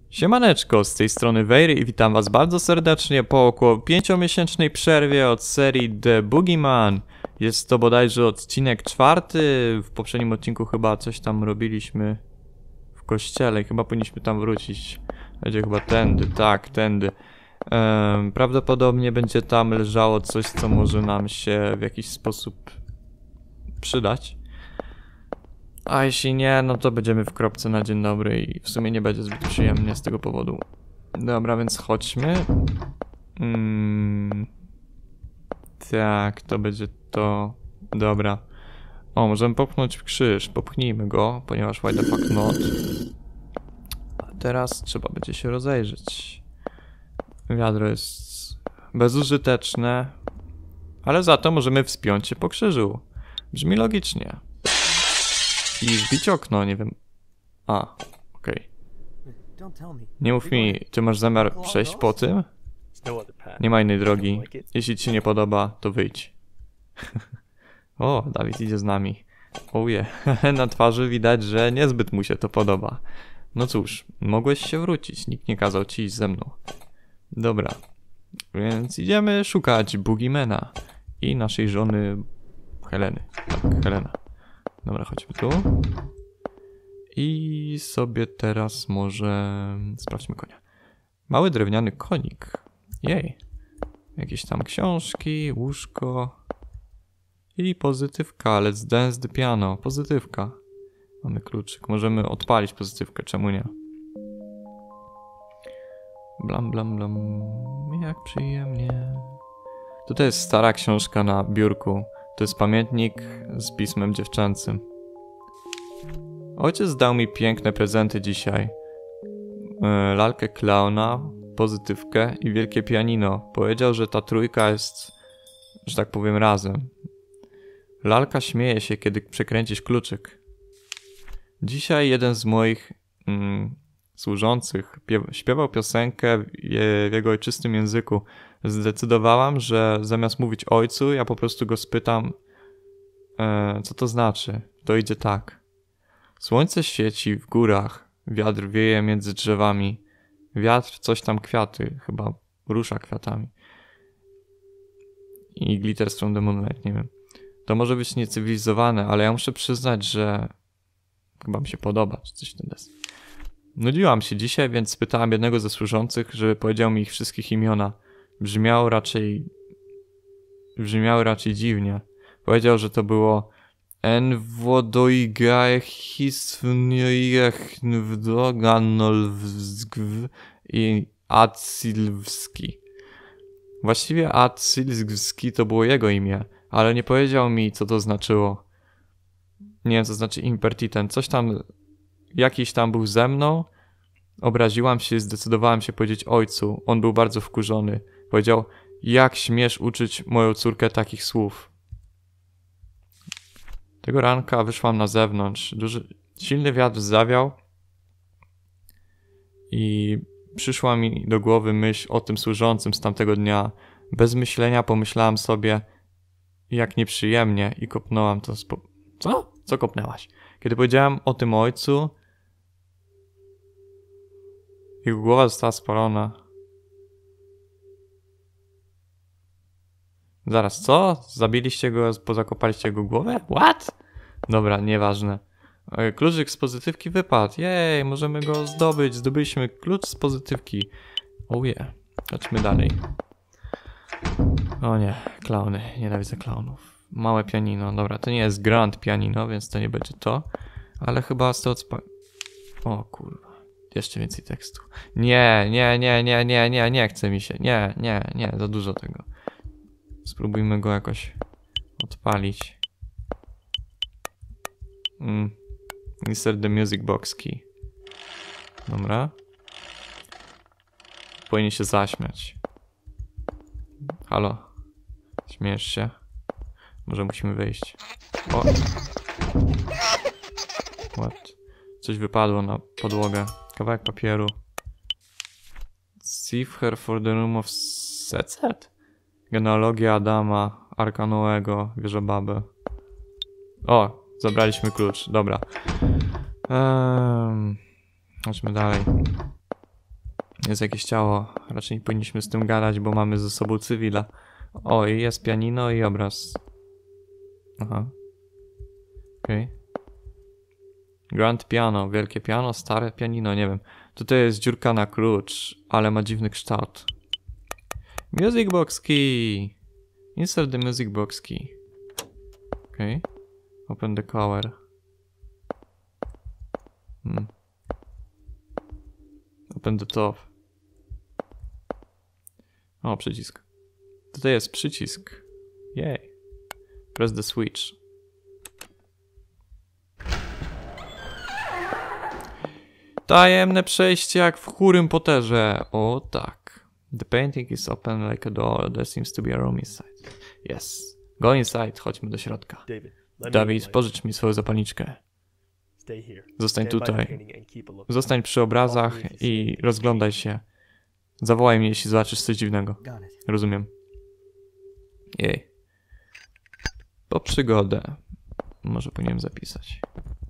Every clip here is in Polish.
Siemaneczko, z tej strony Wejry i witam was bardzo serdecznie po około 5-miesięcznej przerwie od serii The Boogeyman. Jest to bodajże odcinek 4, w poprzednim odcinku chyba coś tam robiliśmy w kościele i chyba powinniśmy tam wrócić. Będzie chyba tędy, tak, tędy. Prawdopodobnie będzie tam leżało coś, co może nam się w jakiś sposób przydać. A jeśli nie, no to będziemy w kropce na dzień dobry i w sumie nie będzie zbyt przyjemnie z tego powodu. Dobra, więc chodźmy. Tak, to będzie to. Dobra. O, możemy popchnąć w krzyż. Popchnijmy go, ponieważ why the fuck not. A teraz trzeba będzie się rozejrzeć. Wiadro jest bezużyteczne, ale za to możemy wspiąć się po krzyżu. Brzmi logicznie. I wbić okno, nie wiem. A, okej. Nie mów mi, czy masz zamiar przejść po tym? Nie ma innej drogi. Jeśli ci się nie podoba, to wyjdź. O, Dawid idzie z nami. Oje, na twarzy widać, że niezbyt mu się to podoba. No cóż, mogłeś się wrócić, nikt nie kazał ci iść ze mną. Dobra, więc idziemy szukać Boogeymana i naszej żony Heleny. Tak, Helena. Dobra, chodźmy tu. I sobie teraz może sprawdźmy konia. Mały drewniany konik. Jej. Jakieś tam książki, łóżko. I pozytywka. Let's dance the piano. Pozytywka. Mamy kluczyk. Możemy odpalić pozytywkę. Czemu nie? Blam, blam, blam. Jak przyjemnie. Tutaj jest stara książka na biurku. To jest pamiętnik z pismem dziewczęcym. Ojciec dał mi piękne prezenty dzisiaj. Lalkę klauna, pozytywkę i wielkie pianino. Powiedział, że ta trójka jest, że tak powiem, razem. Lalka śmieje się, kiedy przekręcisz kluczyk. Dzisiaj jeden z moich służących śpiewał piosenkę w jego ojczystym języku. Zdecydowałam, że zamiast mówić ojcu, ja po prostu go spytam, co to znaczy. To idzie tak. Słońce świeci w górach, wiatr wieje między drzewami. Wiatr coś tam kwiaty, chyba rusza kwiatami. I glitters from the moonlight, nie wiem. To może być niecywilizowane, ale ja muszę przyznać, że chyba mi się podoba, czy coś w ten deseń. Nudziłam się dzisiaj, więc spytałam jednego ze służących, żeby powiedział mi ich wszystkich imiona. Brzmiały raczej dziwnie. Powiedział, że to było i Acilwski. Właściwie Acilwski to było jego imię, ale nie powiedział mi, co to znaczyło. Nie wiem, co znaczy impertitent. Coś tam, jakiś tam był ze mną. Obraziłam się i zdecydowałam się powiedzieć ojcu. On był bardzo wkurzony. Powiedział, jak śmiesz uczyć moją córkę takich słów. Tego ranka wyszłam na zewnątrz. Silny wiatr zawiał i przyszła mi do głowy myśl o tym służącym z tamtego dnia. Bez myślenia pomyślałam sobie, jak nieprzyjemnie i kopnęłam to Co? Co kopnęłaś? Kiedy powiedziałam o tym ojcu, jego głowa została spalona. Zaraz, co? Zabiliście go, pozakopaliście jego głowę? What? Dobra, nieważne. Kluczyk z pozytywki wypadł. Jej, możemy go zdobyć. Zdobyliśmy klucz z pozytywki. Oje. Chodźmy dalej. O nie, klauny. Nienawidzę klaunów. Małe pianino. Dobra, to nie jest grand pianino, więc to nie będzie to. Ale chyba z tego O kurwa. Jeszcze więcej tekstu. Nie chce mi się. Nie, za dużo tego. Spróbujmy go jakoś odpalić. Insert the music box key. Dobra. Powinien się zaśmiać. Halo? Śmiesz się? Może musimy wyjść. O! What? Coś wypadło na podłogę. Kawałek papieru. Save her for the room of Secet? Genealogia Adama, Arka Noego, wieża Babę. O, zabraliśmy klucz, dobra. Chodźmy dalej. Jest jakieś ciało. Raczej nie powinniśmy z tym gadać, bo mamy ze sobą cywila. O, i jest pianino i obraz. Aha. Okej. Grand piano, wielkie piano, stare pianino, nie wiem. Tutaj jest dziurka na klucz, ale ma dziwny kształt. Music box key. Insert the music box key. Okej. Open the cover. Open the top. O, przycisk. Tutaj jest przycisk. Jej. Press the switch. Tajemne przejście jak w Harrym Potterze. O tak. The painting is open like a door. There seems to be a room inside. Yes. Go inside. Chodźmy do środka. Dawid, pożycz mi swoją zapalniczkę. Zostań tutaj. Zostań przy obrazach i rozglądaj się. Zawołaj mnie, jeśli zobaczysz coś dziwnego. Rozumiem. Jej. Po przygodę. Może powinienem zapisać.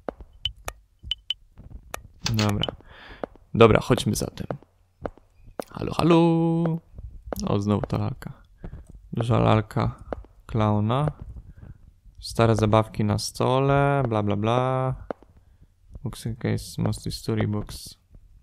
Dobra. Dobra, chodźmy za tym. Halo, halo. O, znowu ta lalka. Duża lalka klauna. Stare zabawki na stole. Bla, bla, bla. Books in case, mostly storybooks.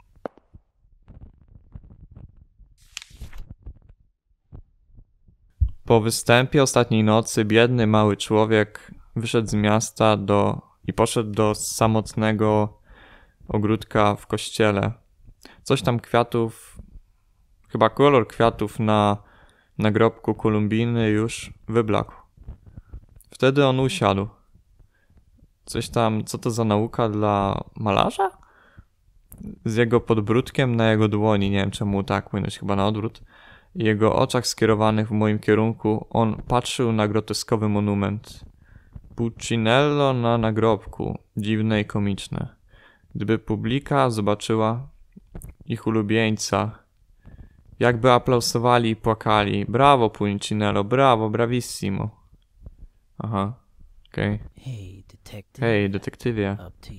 Po występie ostatniej nocy biedny mały człowiek wyszedł z miasta i poszedł do samotnego ogródka w kościele. Coś tam kwiatów, chyba kolor kwiatów na nagrobku Kolumbiny już wyblakł. Wtedy on usiadł. Coś tam, co to za nauka dla malarza? Z jego podbródkiem na jego dłoni, nie wiem czemu tak, powinnoś chyba na odwrót. Jego oczach skierowanych w moim kierunku, on patrzył na groteskowy monument. Puccinello na nagrobku, dziwne i komiczne. Gdyby publika zobaczyła ich ulubieńca, jakby aplausowali i płakali. Brawo, Puccinello, brawo, bravissimo. Aha, okej. Hej, detektywie.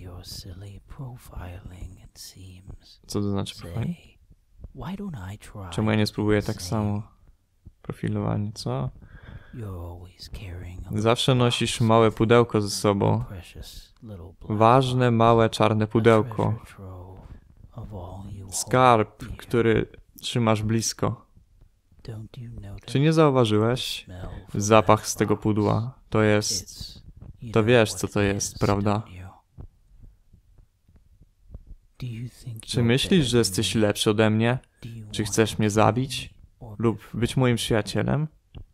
Co to znaczy profiling? Czemu ja nie spróbuję tak samo? Profilowanie, co? Zawsze nosisz małe pudełko ze sobą. Ważne, małe, czarne pudełko. Skarb, który trzymasz blisko. Czy nie zauważyłeś? Zapach z tego pudła. To jest... To wiesz, co to jest, prawda? Czy myślisz, że jesteś lepszy ode mnie? Czy chcesz mnie zabić? Lub być moim przyjacielem?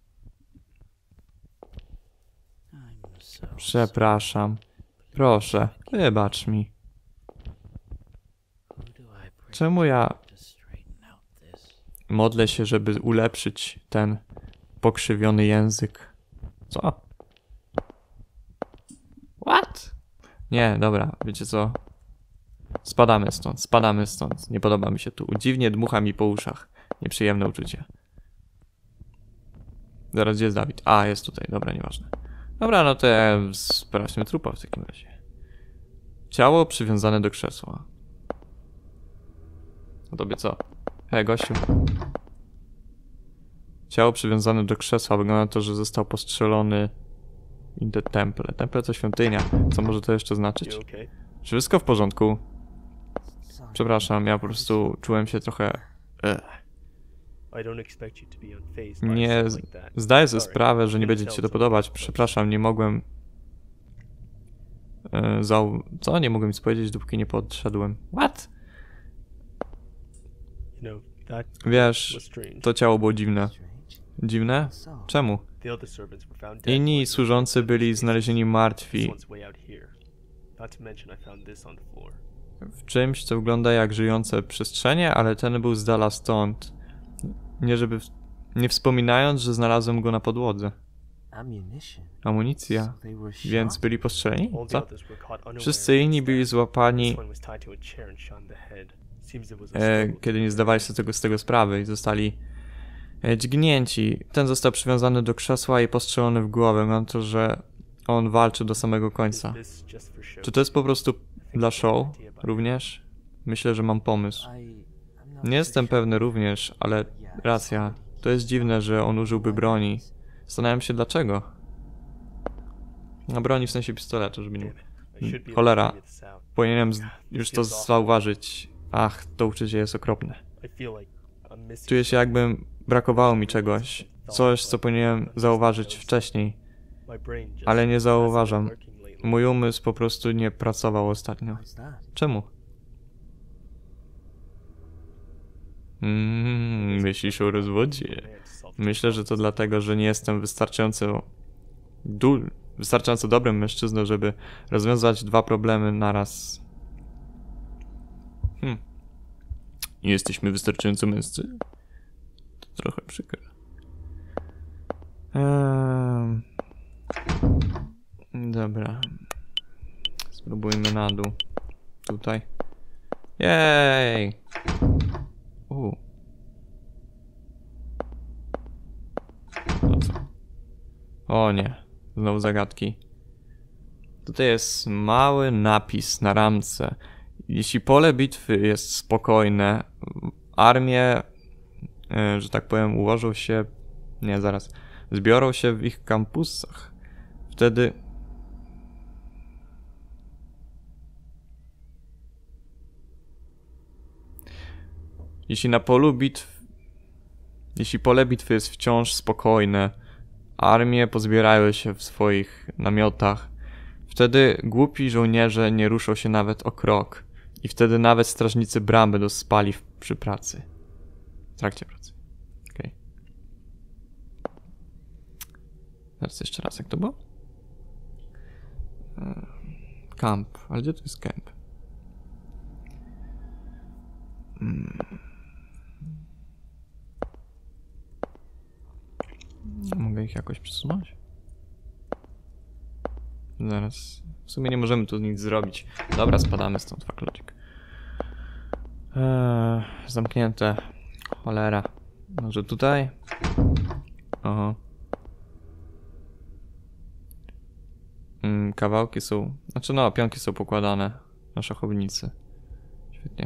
Przepraszam. Proszę, wybacz mi. Czemu ja modlę się, żeby ulepszyć ten pokrzywiony język? Co? What? Nie, dobra, wiecie co? Spadamy stąd. Nie podoba mi się tu. Dziwnie dmucha mi po uszach. Nieprzyjemne uczucie. Zaraz, gdzie jest Dawid? A, jest tutaj, dobra, nieważne. Dobra, no to ja sprawdźmy trupa w takim razie. Ciało przywiązane do krzesła. A tobie co? Hej, gościu. Ciało przywiązane do krzesła. Wygląda na to, że został postrzelony in the temple. Temple to świątynia. Co może to jeszcze znaczyć? Czy wszystko w porządku? Przepraszam, ja po prostu czułem się trochę... Nie zdaję sobie sprawę, że nie będzie ci się to podobać. Przepraszam, nie mogłem... Co? Nie mogłem nic powiedzieć, dopóki nie podszedłem. What? Wiesz, to ciało było dziwne. Dziwne? Czemu? Inni służący byli znalezieni martwi. W czymś, co wygląda jak żyjące przestrzenie, ale ten był z dala stąd. Nie wspominając, że znalazłem go na podłodze. Amunicja. Więc byli postrzeleni? Co? Wszyscy inni byli złapani, kiedy nie zdawali sobie z tego sprawy i zostali dźgnięci. Ten został przywiązany do krzesła i postrzelony w głowę. Mam to, że on walczy do samego końca. Czy to jest po prostu dla show również? Myślę, że mam pomysł. Nie jestem pewny również, ale racja. To jest dziwne, że on użyłby broni. Zastanawiam się dlaczego. Na broni w sensie pistoletu, żeby nie... Cholera. Powinienem już to zauważyć. Ach, to uczucie jest okropne. Czuję się jakby brakowało mi czegoś. Coś, co powinienem zauważyć wcześniej. Ale nie zauważam. Mój umysł po prostu nie pracował ostatnio. Czemu? Myślisz o rozwodzie? Myślę, że to dlatego, że nie jestem wystarczająco dobrym mężczyzną, żeby rozwiązać dwa problemy naraz. Nie jesteśmy wystarczająco męscy? To trochę przykre. Dobra. Spróbujmy na dół. Tutaj. Jej! To co? O nie. Znowu zagadki. Tutaj jest mały napis na ramce. Jeśli pole bitwy jest spokojne, armie, że tak powiem, ułożą się... Nie, zaraz. Zbiorą się w ich kampusach. Wtedy... Jeśli pole bitwy jest wciąż spokojne, armie pozbierają się w swoich namiotach, wtedy głupi żołnierze nie ruszą się nawet o krok. I wtedy nawet strażnicy bram będą spali przy pracy. W trakcie pracy. Okej. Teraz jeszcze raz, jak to było? Camp. Ale gdzie to jest camp? Mogę ich jakoś przesunąć? Zaraz. W sumie nie możemy tu nic zrobić. Dobra, spadamy stąd, fuck logic. Zamknięte. Cholera. Może tutaj? Oho. Kawałki są... Znaczy no, pionki są pokładane na szachownicy. Świetnie.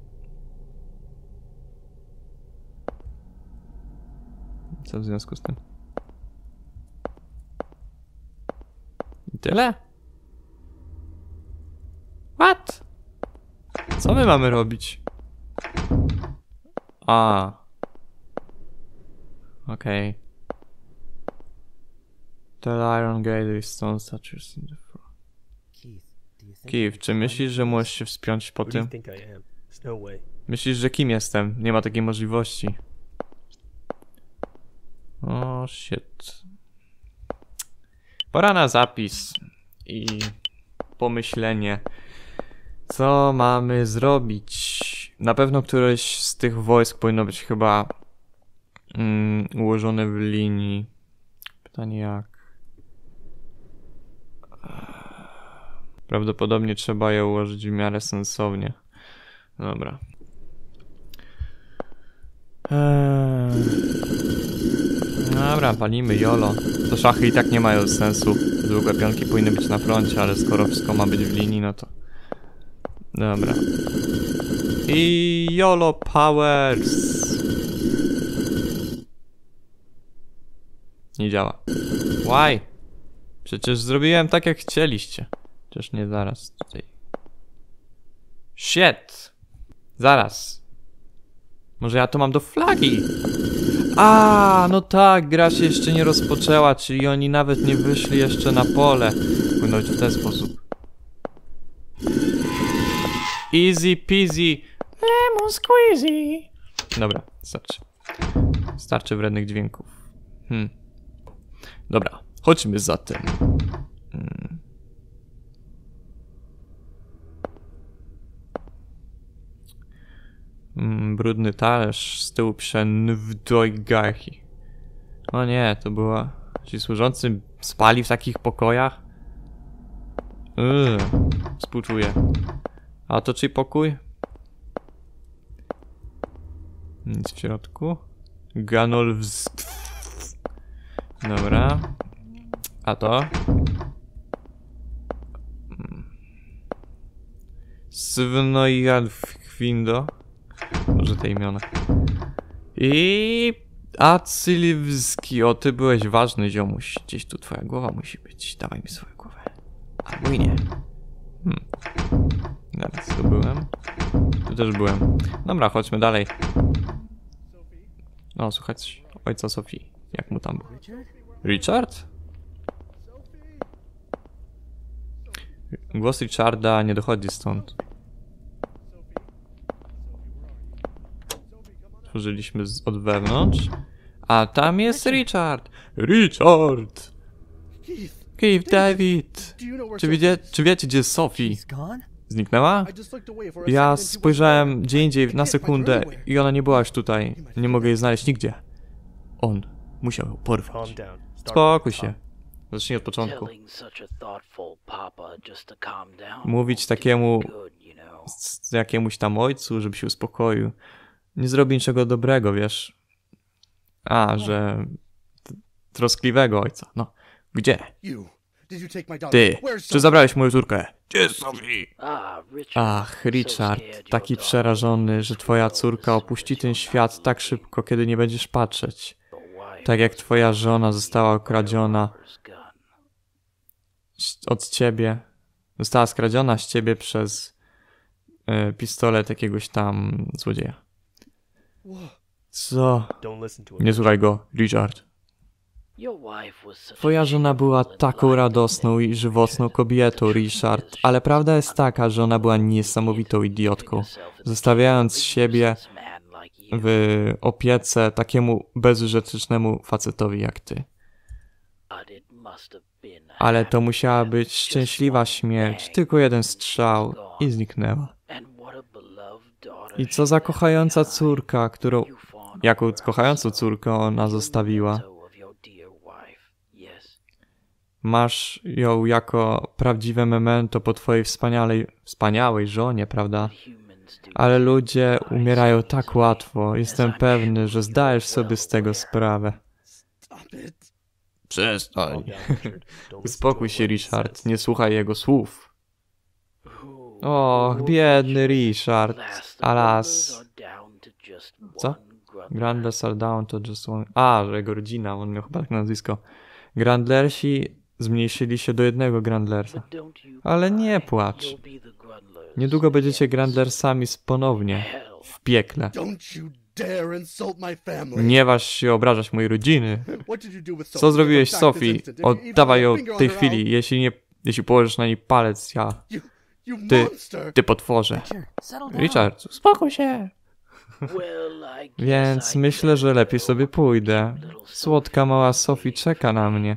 Co w związku z tym? I tyle? What? Co my mamy robić? A. Okej. Tell Iron Gate with stone statues in the floor. Keith, czy myślisz, że możesz się wspiąć po tym? Myślisz, że kim jestem? Nie ma takiej możliwości. O, shit. Pora na zapis i pomyślenie, co mamy zrobić. Na pewno któreś z tych wojsk powinno być chyba ułożone w linii. Pytanie jak? Prawdopodobnie trzeba je ułożyć w miarę sensownie. Dobra. Dobra, palimy, jolo. To szachy i tak nie mają sensu. Długie pionki powinny być na froncie, ale skoro wszystko ma być w linii, no to... Dobra. I jolo powers. Nie działa. Why? Przecież zrobiłem tak jak chcieliście. Chociaż nie zaraz tutaj. Shit! Zaraz. Może ja to mam do flagi? A, no tak, gra się jeszcze nie rozpoczęła, czyli oni nawet nie wyszli jeszcze na pole. Powinno być w ten sposób. Easy peasy. Lemon squeezy. Dobra, starczy. Starczy wrednych dźwięków. Dobra, chodźmy zatem. Brudny talerz, z tyłu pisze Nwdojgachi. O nie, to była... Ci służący spali w takich pokojach? Współczuję. A to czyj pokój? Nic w środku. Ganol Dobra. A to? Swnojadwindo. Może te imiona. I... Acylewski, o ty byłeś ważny ziomuś. Gdzieś tu twoja głowa musi być. Dawaj mi swoją głowę. Albo i nie. Teraz tu byłem. Tu też byłem. Dobra, chodźmy dalej. O, słuchać ojca Sofii. Jak mu tam było? Richard? Głos Richarda nie dochodzi stąd. Tworzyliśmy od wewnątrz. A tam jest Richard! Richard! Keith, David! Czy wiecie, gdzie jest Sophie? Zniknęła? Ja spojrzałem gdzie indziej na sekundę i ona nie była już tutaj. Nie mogę jej znaleźć nigdzie. On musiał ją porwać. Spokój się. Zacznij od początku. Mówić takiemu jakiemuś tam ojcu, żeby się uspokoił. Nie zrobi niczego dobrego, wiesz. Że troskliwego ojca. No, gdzie? Ty, czy zabrałeś moją córkę? Gdzie jest Sophie? Ach, Richard, taki przerażony, że twoja córka opuści ten świat tak szybko, kiedy nie będziesz patrzeć. Tak jak twoja żona została okradziona od ciebie. Została skradziona z ciebie przez pistolet jakiegoś tam złodzieja. Co? Nie słuchaj go, Richard. Twoja żona była taką radosną i żywotną kobietą, Richard, ale prawda jest taka, że ona była niesamowitą idiotką, zostawiając siebie w opiece takiemu bezużytecznemu facetowi jak ty. Ale to musiała być szczęśliwa śmierć, tylko jeden strzał i zniknęła. I co za kochająca córka, jaką kochającą córkę ona zostawiła. Masz ją jako prawdziwe memento po twojej wspaniałej żonie, prawda? Ale ludzie umierają tak łatwo. Jestem pewny, że zdajesz sobie z tego sprawę. Przestań. Uspokój się, Richard. Nie słuchaj jego słów. Och, biedny Richard. Alas. Co? Grandlers are down to just one... że jego rodzina, on miał chyba tak nazwisko. Grandlersi zmniejszyli się do jednego Grandlersa. Ale nie płacz. Niedługo będziecie Grandlersami ponownie. W piekle. Nie waż się obrażać mojej rodziny. Co zrobiłeś Sophie? Oddawaj ją w tej chwili. Jeśli położysz na niej palec, Ty potworze. Richard, uspokój się. Więc myślę, że lepiej sobie pójdę. Słodka mała Sophie czeka na mnie.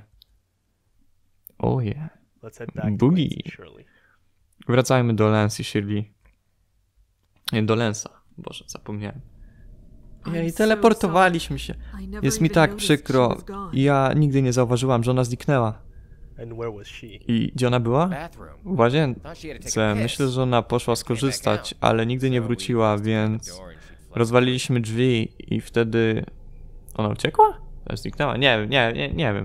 Oje. Boogie. Wracajmy do Lance i Shirley. Nie, do Lance'a. Boże, zapomniałem. I teleportowaliśmy się. Jest mi tak przykro. Ja nigdy nie zauważyłam, że ona zniknęła. I gdzie ona była? W łazience. Myślę, że ona poszła skorzystać, ale nigdy nie wróciła, więc rozwaliliśmy drzwi i wtedy... Ona uciekła? Zniknęła? Nie wiem.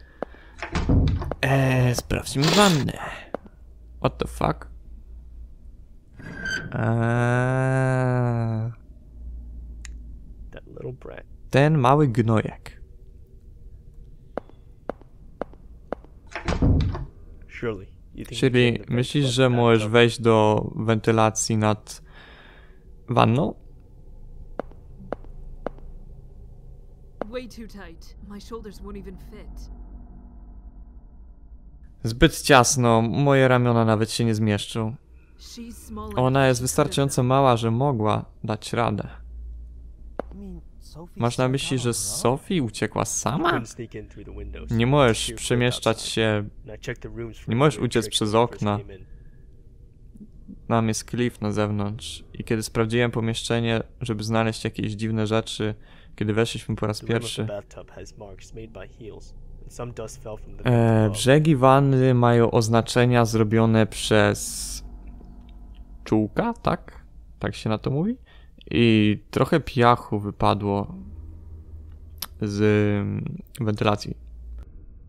Sprawdźmy wannę. What the fuck? Ten mały gnojek. Shirley, myślisz, że możesz wejść do wentylacji nad wanną? Zbyt ciasno, moje ramiona nawet się nie zmieszczą. Ona jest wystarczająco mała, że mogła dać radę. Masz na myśli, że Sophie uciekła sama? Nie możesz przemieszczać się... Nie możesz uciec przez okna. Tam jest Cliff na zewnątrz. I kiedy sprawdziłem pomieszczenie, żeby znaleźć jakieś dziwne rzeczy, kiedy weszliśmy po raz pierwszy... Brzegi wanny mają oznaczenia zrobione przez... Czułka, tak? Tak się na to mówi? I trochę piachu wypadło z wentylacji.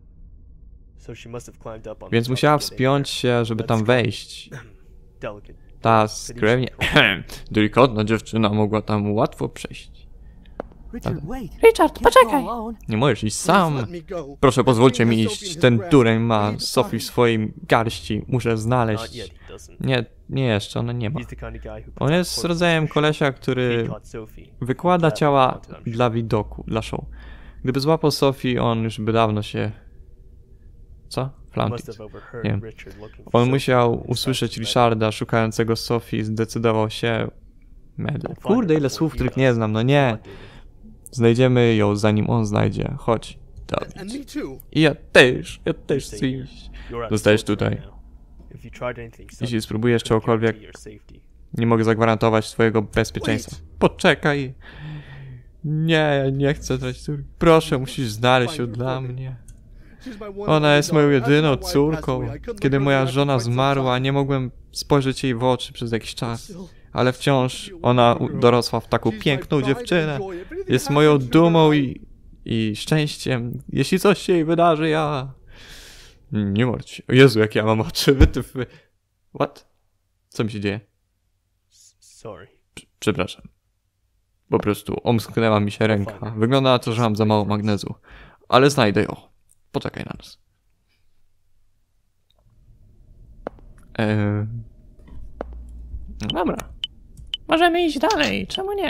Więc musiała wspiąć się, żeby tam wejść. Ta skrewnie... Delikatna dziewczyna mogła tam łatwo przejść. Richard, poczekaj! Nie możesz iść sam. Proszę, pozwólcie mi iść. Ten dureń ma Sophie w swojej garści. Muszę znaleźć. Nie jeszcze, ona nie ma. On jest rodzajem kolesia, który wykłada ciała dla widoku, dla show. Gdyby złapał Sophie, on już by dawno się... Co? Flampit. Nie wiem. On musiał usłyszeć Richarda szukającego Sophie i zdecydował się... Kurde, ile słów, których nie znam, no nie. Znajdziemy ją, zanim on znajdzie. Chodź, Dawid. I ja też chcę iść. Zostajesz tutaj. Jeśli spróbujesz czegokolwiek, nie mogę zagwarantować twojego bezpieczeństwa. Poczekaj. Nie chcę tracić córki. Proszę, musisz znaleźć ją dla mnie. Ona jest moją jedyną córką. Kiedy moja żona zmarła, nie mogłem spojrzeć jej w oczy przez jakiś czas. Ale wciąż ona dorosła w taką piękną dziewczynę. Jest moją dumą i szczęściem. Jeśli coś się jej wydarzy, ja... Nie martw się. O Jezu, jak ja mam oczy wytyfy. What? Co mi się dzieje? Przepraszam. Po prostu omsknęła mi się ręka. Wygląda na to, że mam za mało magnezu. Ale znajdę ją. Poczekaj na nas. No dobra. Możemy iść dalej, czemu nie?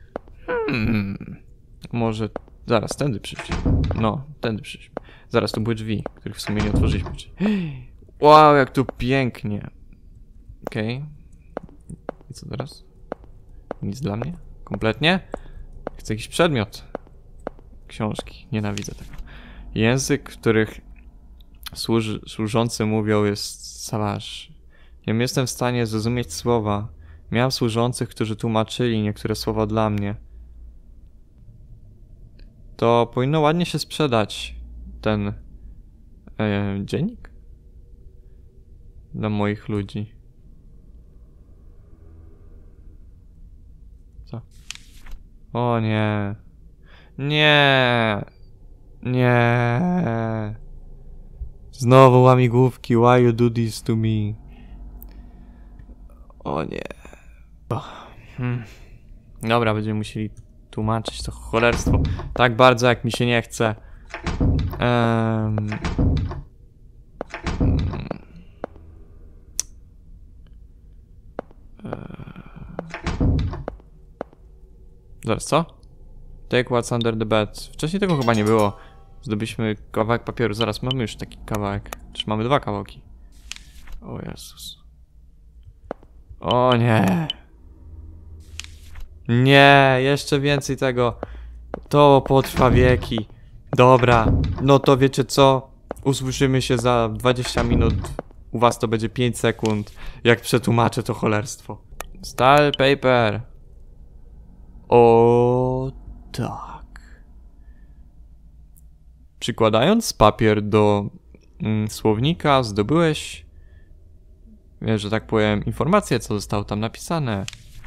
Może zaraz tędy przyjść. No, tędy przyjść. Zaraz tu były drzwi, których w sumie nie otworzyliśmy. Wow, jak tu pięknie. Okej. I co teraz? Nic dla mnie? Kompletnie? Chcę jakiś przedmiot. Książki. Nienawidzę tego. Język, w których służący mówią, jest salasz. Nie jestem w stanie zrozumieć słowa. Miałem służących, którzy tłumaczyli niektóre słowa dla mnie. To powinno ładnie się sprzedać. Ten dziennik? Dla moich ludzi. Co? O nie. Nie. Nie. Znowu łamigłówki. Why you do this to me? O nie. Dobra, będziemy musieli tłumaczyć to cholerstwo. Tak bardzo, jak mi się nie chce. Zaraz, co? Take what's under the bed. Wcześniej tego chyba nie było. Zdobyliśmy kawałek papieru. Zaraz, mamy już taki kawałek. Czy mamy dwa kawałki? O Jezus. O nie. Nie, jeszcze więcej tego. To potrwa wieki. Dobra, no to wiecie co? Usłyszymy się za 20 minut. U was to będzie 5 sekund. Jak przetłumaczę to cholerstwo. Style paper. O tak. Przykładając papier do słownika, zdobyłeś, że tak powiem, informacje, co zostało tam napisane.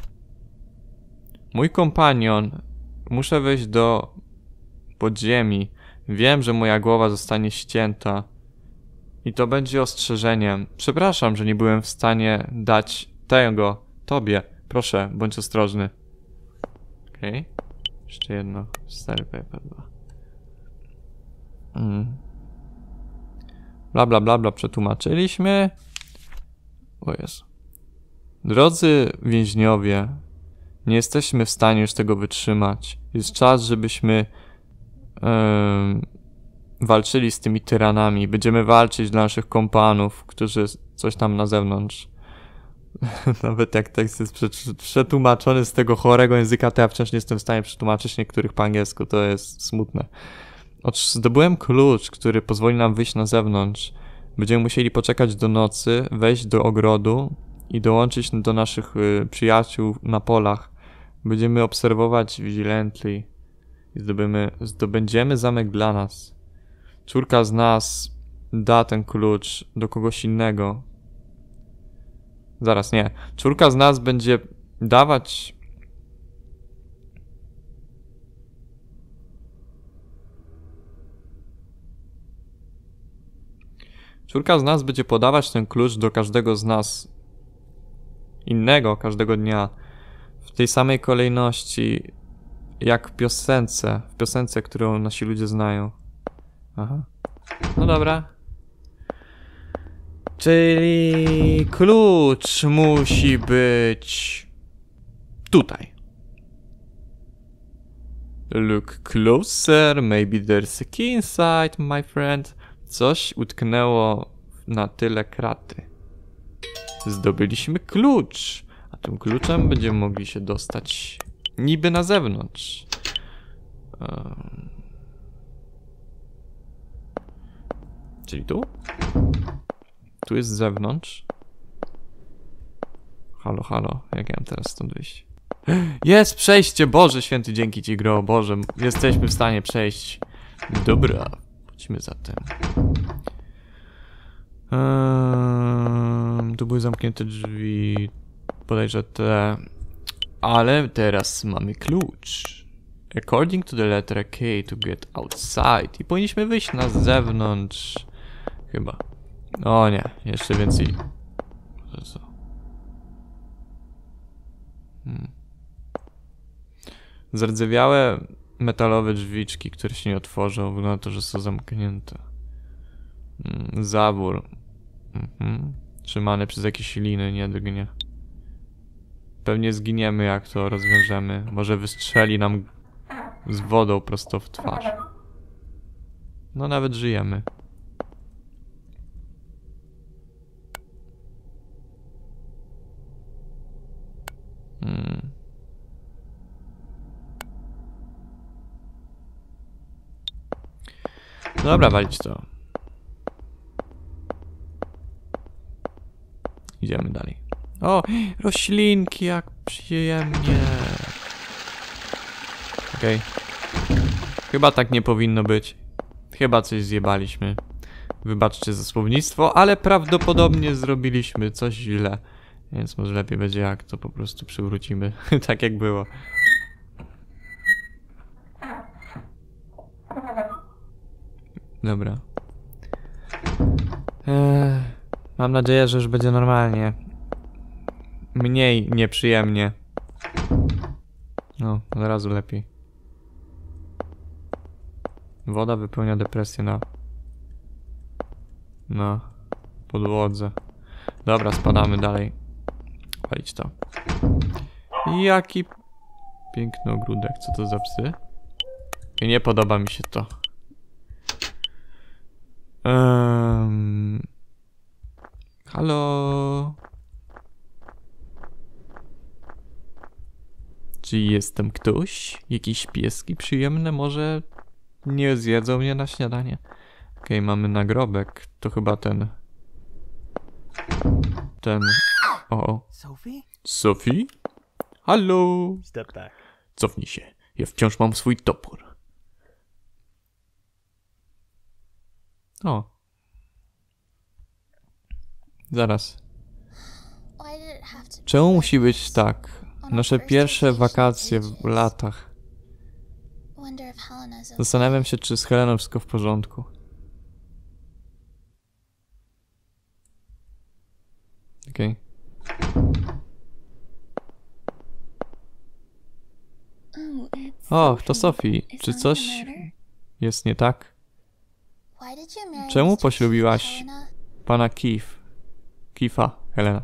Mój kompanion. Muszę wejść do podziemi. Wiem, że moja głowa zostanie ścięta. I to będzie ostrzeżeniem. Przepraszam, że nie byłem w stanie dać tego tobie. Proszę, bądź ostrożny. Okej. Jeszcze jedno. Stary paper 2. Bla bla bla bla przetłumaczyliśmy. O Jezu. Drodzy więźniowie, nie jesteśmy w stanie już tego wytrzymać. Jest czas, żebyśmy walczyli z tymi tyranami. Będziemy walczyć dla naszych kompanów, którzy coś tam na zewnątrz. Nawet jak tekst jest przetłumaczony z tego chorego języka, to ja wciąż nie jestem w stanie przetłumaczyć niektórych po angielsku. To jest smutne. Zdobyłem klucz, który pozwoli nam wyjść na zewnątrz. Będziemy musieli poczekać do nocy, wejść do ogrodu i dołączyć do naszych przyjaciół na polach. Będziemy obserwować vigilantly i zdobędziemy zamek dla nas. Córka z nas da ten klucz do kogoś innego. Zaraz, nie. Córka z nas będzie dawać... Córka z nas będzie podawać ten klucz do każdego z nas innego każdego dnia. W tej samej kolejności jak w piosence, którą nasi ludzie znają. Aha. No dobra. Czyli klucz musi być tutaj. Look closer, maybe there's a key inside, my friend. Coś utknęło na tyle kraty. Zdobyliśmy klucz, a tym kluczem będziemy mogli się dostać niby na zewnątrz. Czyli tu? Tu jest zewnątrz. Halo, halo, jak ja mam teraz stąd wyjść? Jest przejście, Boże święty, dzięki ci gro, Boże, jesteśmy w stanie przejść. Dobra, chodźmy zatem. Tu były zamknięte drzwi, bodajże te, ale teraz mamy klucz. According to the letter K to get outside. I powinniśmy wyjść na zewnątrz. Chyba. O nie, jeszcze więcej. Co? Zardzewiałe metalowe drzwiczki, które się nie otworzą. Wygląda na to, że są zamknięte. Zawór. Trzymany przez jakieś liny, nie drgnie. Pewnie zginiemy, jak to rozwiążemy. Może wystrzeli nam z wodą prosto w twarz. No nawet żyjemy. Dobra, walić to. Idziemy dalej. O, roślinki, jak przyjemnie. Okej. Chyba tak nie powinno być. Chyba coś zjebaliśmy. Wybaczcie za słownictwo, ale prawdopodobnie zrobiliśmy coś źle. Więc może lepiej będzie, jak to po prostu przywrócimy. Tak jak było. Dobra. Mam nadzieję, że już będzie normalnie. Mniej nieprzyjemnie. No, od razu lepiej. Woda wypełnia depresję na podłodze. Dobra, spadamy dalej. Palić to. Jaki piękny ogródek. Co to za psy? I nie podoba mi się to. Halo? Czy jestem ktoś? Jakieś pieski przyjemne? Może nie zjedzą mnie na śniadanie? Okej, mamy nagrobek. To chyba ten... O. Sophie? Sophie? Halo? Step back. Cofnij się. Ja wciąż mam swój topór. O. Zaraz. Czemu musi być tak? Nasze pierwsze wakacje w latach. Zastanawiam się, czy z Heleną wszystko w porządku. Okej. O, to Sophie. Czy coś jest nie tak? Czemu poślubiłaś pana Keefa, Helena?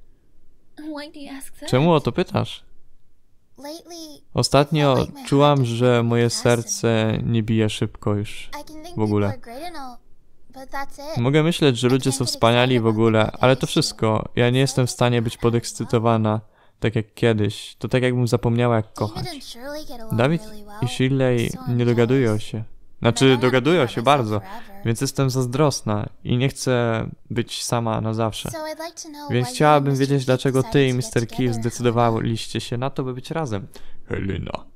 Czemu o to pytasz? Ostatnio czułam, że moje serce nie bije szybko już w ogóle. Mogę myśleć, że ludzie są wspaniali w ogóle, ale to wszystko. Ja nie jestem w stanie być podekscytowana tak jak kiedyś. To tak jakbym zapomniała, jak kochać. Dawid i Shirley nie dogadują się. Znaczy, dogadują się bardzo, więc jestem zazdrosna i nie chcę być sama na zawsze. Więc chciałabym wiedzieć, dlaczego ty i Mr. Keefe zdecydowaliście się na to, by być razem. Helena.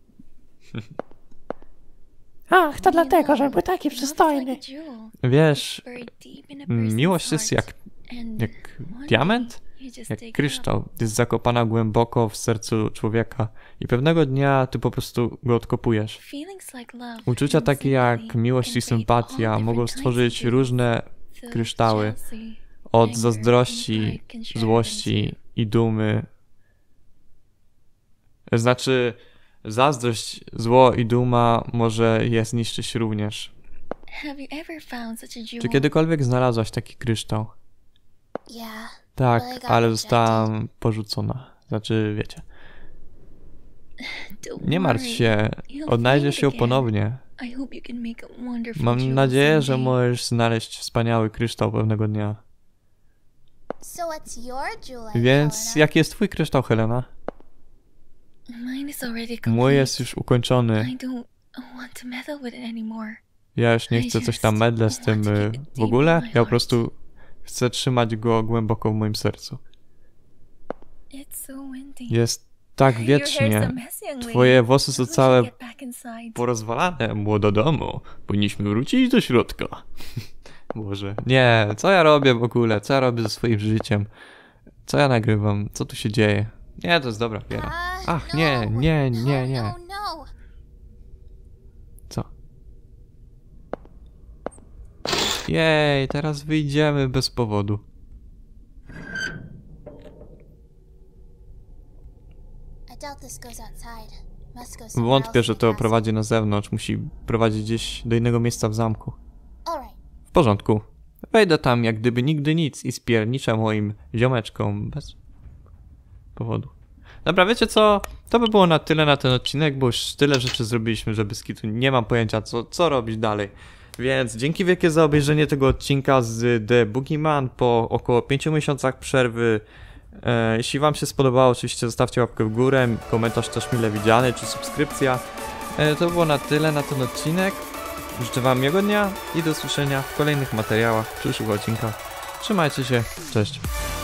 Ach, to dlatego, że był taki przystojny. Wiesz, miłość jest jak diament? Jak kryształ. Jest zakopana głęboko w sercu człowieka i pewnego dnia ty po prostu go odkopujesz. Uczucia takie jak miłość i sympatia mogą stworzyć różne kryształy od zazdrości, złości i dumy. Znaczy, zazdrość, zło i duma może je zniszczyć również. Czy kiedykolwiek znalazłaś taki kryształ? Tak, ale zostałam porzucona. Znaczy, wiecie. Nie martw się, odnajdziesz ją ponownie. Mam nadzieję, że możesz znaleźć wspaniały kryształ pewnego dnia. Więc jaki jest twój kryształ, Helena? Mój jest już ukończony. Ja już nie chcę coś tam medle z tym w ogóle. Ja po prostu chcę trzymać go głęboko w moim sercu. Jest tak wiecznie. Twoje włosy są całe porozwalane, młododomo. Powinniśmy wrócić do środka. Boże. Nie, co ja robię w ogóle? Co ja robię ze swoim życiem? Co ja nagrywam? Co tu się dzieje? Nie, to jest dobra giera. Ach, nie. Co? Jej, teraz wyjdziemy bez powodu. Wątpię, że to prowadzi na zewnątrz. Musi prowadzić gdzieś do innego miejsca w zamku. W porządku. Wejdę tam jak gdyby nigdy nic i spierniczę moim ziomeczkom bez powodu. Dobra, wiecie co? To by było na tyle na ten odcinek, bo już tyle rzeczy zrobiliśmy, że bez kitu nie mam pojęcia co robić dalej. Więc dzięki wielkie za obejrzenie tego odcinka z The Boogeyman po około 5 miesiącach przerwy. Jeśli wam się spodobało, oczywiście zostawcie łapkę w górę, komentarz też mile widziany, czy subskrypcja. To było na tyle na ten odcinek. Życzę wam miłego dnia i do usłyszenia w kolejnych materiałach, w przyszłych odcinkach. Trzymajcie się, cześć.